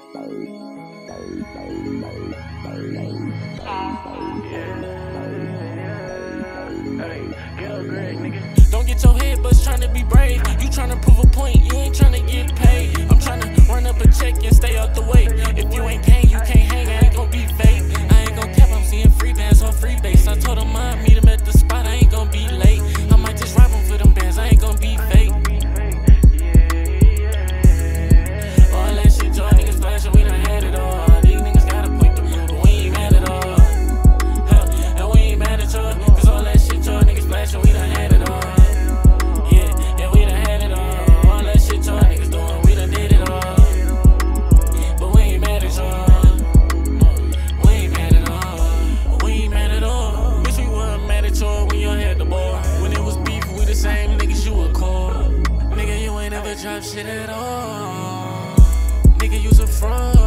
Don't get your head bust tryna be brave. You tryna prove a point, you ain't tryna get paid. I'm tryna run up a check and stay out the way. If you ain't gang, you can't hang, I ain't gon' be fake. I ain't gon' cap, I'm seeing free bands on free base. I told him I'd meet him at the spot, I ain't gon' be late. I might just rob him for them bands, I ain't gon' be fake. All that shit, y'all niggas flashing, we done had it all. These niggas gotta point the blue, but we ain't mad at all. And we ain't mad at y'all, cause all that shit, y'all niggas flashing, we done had it all. Yeah, we done had it all. All that shit y'all niggas doing, we done did it all. But we ain't mad at y'all. We ain't mad at all. We ain't mad at all. Wish we wasn't mad at y'all when y'all had the ball. When it was beef, we the same niggas you would call. Nigga, you ain't ever dropped shit at all. Nigga, you's a fraud.